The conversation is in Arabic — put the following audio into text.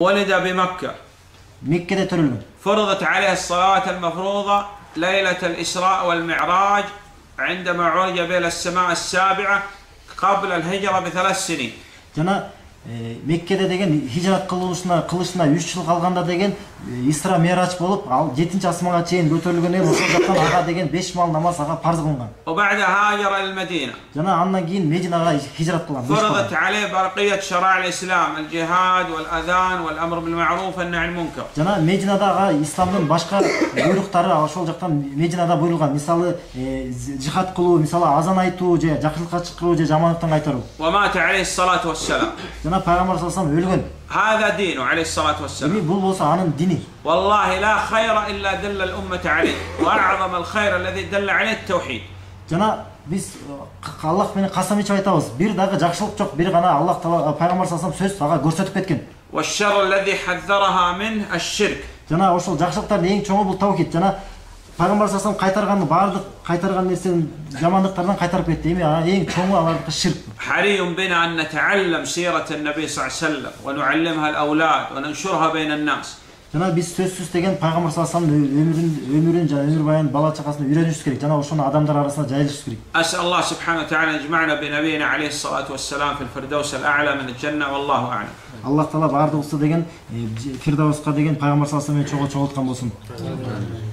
ولد بمكة. Mekke'de törülgün. فرضت عليه الصلوات المفروضة ليلة الإسراء والمعراج عندما عرج بين السماء السابعة قبل الهجرة ب3 سنين. Jana Mekke'de degen hicrat kılışına 3 yıl kalganda degen Isra Miraç bolup al 7-nji asmanга чейин көтөрүлгөн эл ошол жактан ага деген 5 mal namaz ага farz kılıngan. وبعدها هاجر إلى المدينة. Jana andan kийин Medinaga hicrat kılgan. فرضت عليه بقية شرائع الإسلام الجهاد والأذان والأمر بالمعروف والنهي عن المنكر. Jana Medinada ага исламдын башка буйруктары ошол жактан Medinada буйрулган. Мисалы жихад кылуу, мисалы азан айтуу же жакшылыкка чакыруу же жамандыктан кайтаруу. ومات عليه الصلاة والسلام. Jana Peygamber sallallahu aleyhi ve sellem ölgөн. هذا دينه عليه الصلاة والسلام. Bul bolsa anın dini. والله لا خير إلا دل الأمة عليه وأعظم الخير الذي دل عليه التوحيد. Jana biz Allah meni kasam içip aytabыз. Bir dagы жакшылык жок, бир гана Аллах Таала Peygamber sallallahu aleyhi ve sellem söz ага көрсөтүп кеткен. والشر الذي حذرها منه الشرك. Jana ошол жакшылыктардын эң чоңу бул тавхид. Jana Peygamber sallallahu aleyhi ve sellem кайтарган бардык кайтарган нерсенин жамандыктардан кайтарып кетти. Эми эң чоңу алардыкы ширк. حري بنا أن نتعلم سيرة النبي صلى الله عليه وسلم ونعلمها الأولاد وننشرها بين الناس. Jana biz сөзсүз деген Peygamber sallallahu aleyhi ve sellem ömürün жана өмүр баян бала чакасына үйрөнүшүбүз керек. Жана ошону адамдар арасына жайылышыбыз керек. أسأل الله سبحانه وتعالى أن يجمعنا بنبينا عليه الصلاة والسلام في الفردوس الأعلى من الجنة والله أعلم. Аллах Таала бардыгыбызды деген Фирдауска деген Peygamber sallallahu aleyhi ve sellem чогулткан болсун.